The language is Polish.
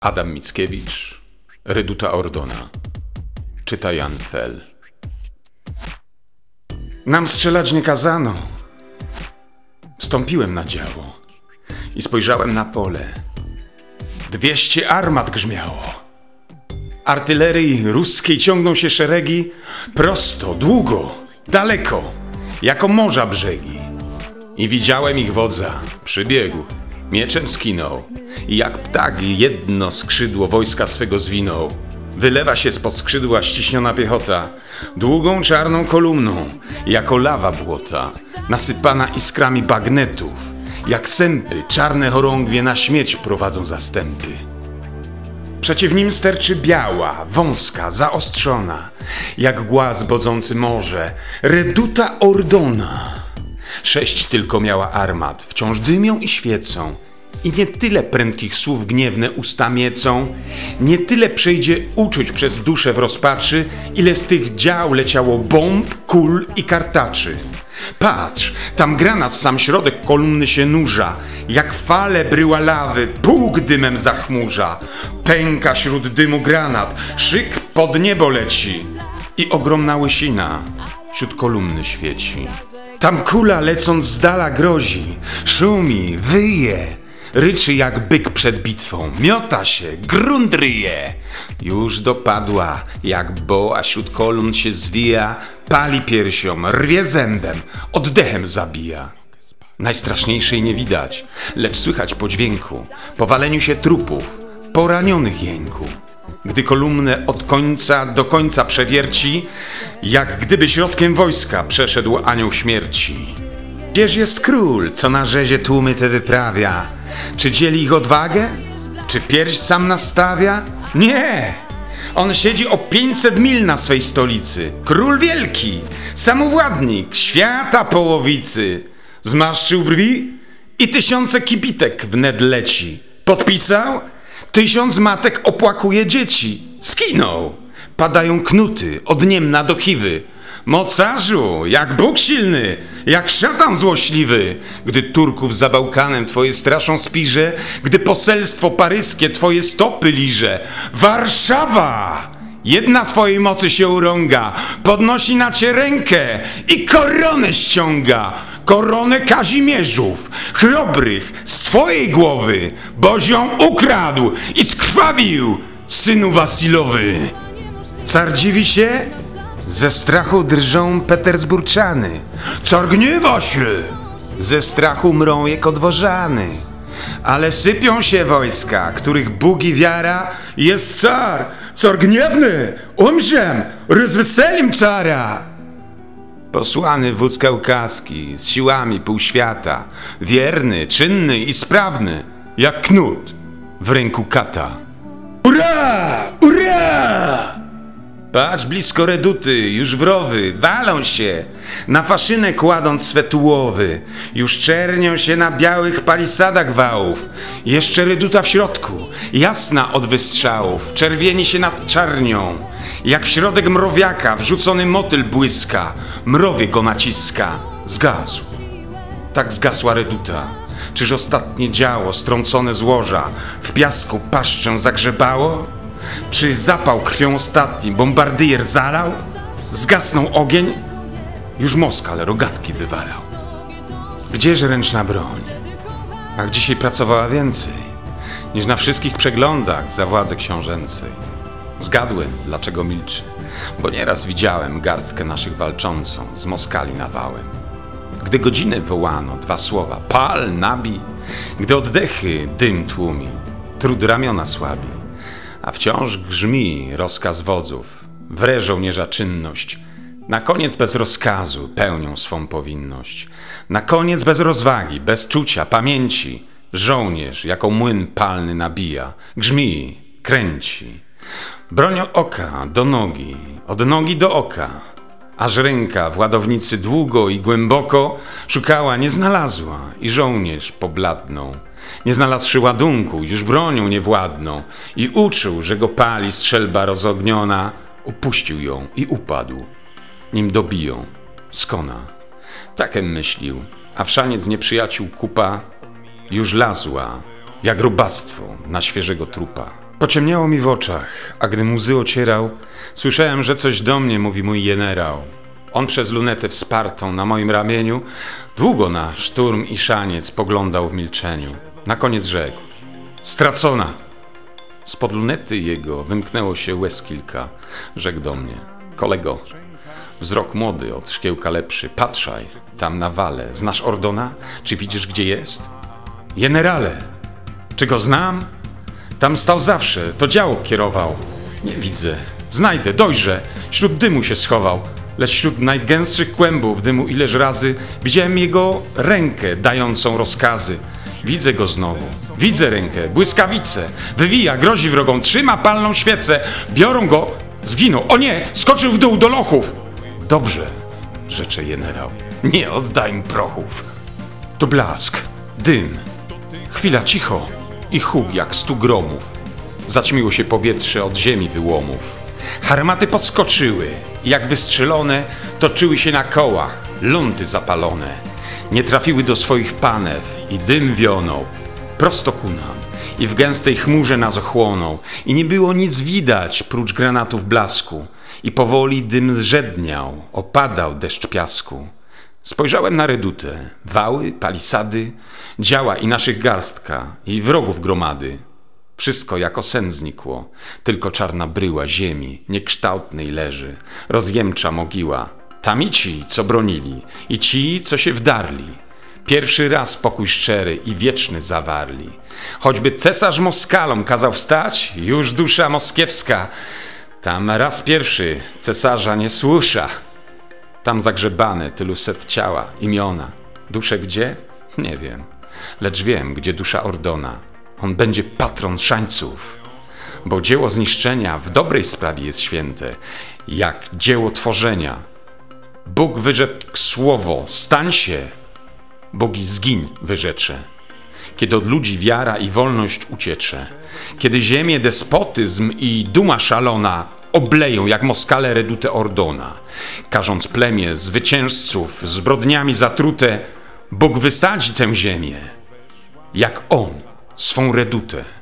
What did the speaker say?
Adam Mickiewicz, Reduta Ordona. Czyta Jan Fel. Nam strzelać nie kazano. Wstąpiłem na działo i spojrzałem na pole. 200 armat grzmiało. Artylerii ruskiej ciągną się szeregi prosto, długo, daleko, jako morza brzegi. I widziałem ich wodza, przybiegł, mieczem skinął i jak ptak jedno skrzydło wojska swego zwinął. Wylewa się spod skrzydła ściśniona piechota, długą czarną kolumną, jako lawa błota, nasypana iskrami bagnetów, jak sępy czarne chorągwie na śmierć prowadzą zastępy. Przeciw nim sterczy biała, wąska, zaostrzona, jak głaz bodzący morze, Reduta Ordona. 6 tylko miała armat, wciąż dymią i świecą. I nie tyle prędkich słów gniewne usta miecą, nie tyle przejdzie uczuć przez duszę w rozpaczy, ile z tych dział leciało bomb, kul i kartaczy. Patrz, tam granat w sam środek kolumny się nurza, jak fale bryła lawy, pług dymem zachmurza. Pęka śród dymu granat, szyk pod niebo leci i ogromna łysina wśród kolumny świeci. Tam kula lecąc z dala grozi, szumi, wyje, ryczy jak byk przed bitwą, miota się, grunt ryje. Już dopadła, jak boa wśród kolumn się zwija, pali piersią, rwie zębem, oddechem zabija. Najstraszniejszej nie widać, lecz słychać po dźwięku, po waleniu się trupów, poranionych jęku. Gdy kolumnę od końca do końca przewierci, jak gdyby środkiem wojska przeszedł anioł śmierci. Gdzież jest król, co na rzezie tłumy te wyprawia? Czy dzieli ich odwagę? Czy pierś sam nastawia? Nie! On siedzi o 500 mil na swej stolicy. Król wielki, samowładnik świata połowicy. Zmarszczył brwi i 1000 kibitek wnet leci. Podpisał? 1000 matek opłakuje dzieci. Skinął. Padają knuty od Niemna do Chiwy. Mocarzu, jak Bóg silny, jak szatan złośliwy, gdy Turków za Bałkanem twoje straszą spirze, gdy poselstwo paryskie twoje stopy liże. Warszawa! Jedna twojej mocy się urąga, podnosi na cię rękę i koronę ściąga. Koronę Kazimierzów, chrobrych, z twojej głowy, boś ją ukradł i skrwawił, synu Wasilowy. Car dziwi się? Ze strachu drżą petersburczany. Car gniewa się! Ze strachu mrą jego dworzany. Ale sypią się wojska, których Bóg i wiara. Jest car! Car gniewny! Umrzem! Rozweselim cara! Posłany wódz kaukaski z siłami półświata, wierny, czynny i sprawny, jak knut w ręku kata. Ura! Ura! Patrz blisko Reduty, już wrowy, walą się, na faszynę kładąc swe tułowy. Już czernią się na białych palisadach wałów. Jeszcze Reduta w środku, jasna od wystrzałów, czerwieni się nad czarnią. Jak w środek mrowiaka wrzucony motyl błyska, mrowie go naciska. Zgasł. Tak zgasła Reduta. Czyż ostatnie działo strącone z łoża w piasku paszczę zagrzebało? Czy zapał krwią ostatni bombardyjer zalał? Zgasnął ogień? Już Moskal rogatki wywalał. Gdzież ręczna broń? Ach, dzisiaj pracowała więcej niż na wszystkich przeglądach za władzy książęcej. Zgadłem, dlaczego milczy, bo nieraz widziałem garstkę naszych walczącą z Moskali nawałem. Gdy godzinę wołano 2 słowa, pal, nabij, gdy oddechy dym tłumi, trud ramiona słabi, a wciąż grzmi rozkaz wodzów, wre żołnierza czynność. Na koniec bez rozkazu pełnią swą powinność. Na koniec bez rozwagi, bez czucia, pamięci, żołnierz jako młyn palny nabija, grzmi, kręci. Broń od oka do nogi, od nogi do oka, aż ręka w ładownicy długo i głęboko szukała, nie znalazła i żołnierz pobladnął. Nie znalazłszy ładunku, już bronią nie władną i uczuł, że go pali strzelba rozogniona, upuścił ją i upadł, nim dobiją, skona. Takem myślił, a w szaniec nieprzyjaciół kupa już lazła, jak robactwo na świeżego trupa. Pociemniało mi w oczach, a gdy łzy ocierał, słyszałem, że coś do mnie mówi mój jenerał. On przez lunetę wspartą na moim ramieniu długo na szturm i szaniec poglądał w milczeniu. Na koniec rzekł: stracona! Spod lunety jego wymknęło się łez kilka. Rzekł do mnie: kolego, wzrok młody od szkiełka lepszy, patrzaj, tam na wale. Znasz Ordona? Czy widzisz, gdzie jest? Jenerale, czy go znam? Tam stał zawsze, to działo kierował. Nie widzę, znajdę, dojrzę, wśród dymu się schował. Lecz wśród najgęstszych kłębów dymu ileż razy widziałem jego rękę dającą rozkazy. Widzę go znowu, widzę rękę, błyskawice, wywija, grozi wrogom, trzyma palną świecę, biorą go, zginął, o nie, skoczył w dół do lochów. Dobrze, rzecze jenerał, nie oddaj mi prochów. To blask, dym, chwila cicho i huk jak 100 gromów. Zaćmiło się powietrze od ziemi wyłomów. Harmaty podskoczyły i jak wystrzelone toczyły się na kołach, lunty zapalone. Nie trafiły do swoich panew i dym wionął prosto ku nam i w gęstej chmurze nas ochłonął i nie było nic widać prócz granatów blasku i powoli dym zrzedniał, opadał deszcz piasku. Spojrzałem na redutę, wały, palisady, działa i naszych garstka i wrogów gromady. Wszystko jako sen znikło, tylko czarna bryła ziemi, niekształtnej leży, rozjemcza mogiła. Tam i ci, co bronili, i ci, co się wdarli. Pierwszy raz pokój szczery i wieczny zawarli. Choćby cesarz Moskalom kazał wstać, już dusza moskiewska. Tam raz pierwszy cesarza nie słysza. Tam zagrzebane tylu set ciała, imiona. Dusze gdzie? Nie wiem, lecz wiem, gdzie dusza Ordona. On będzie patron szańców, bo dzieło zniszczenia w dobrej sprawie jest święte, jak dzieło tworzenia. Bóg wyrzekł słowo, stań się, bogi zgiń wyrzecze. Kiedy od ludzi wiara i wolność uciecze, kiedy ziemię despotyzm i duma szalona obleją jak Moskale redutę Ordona, karząc plemię zwycięzców zbrodniami zatrute, Bóg wysadzi tę ziemię, jak on swą redutę.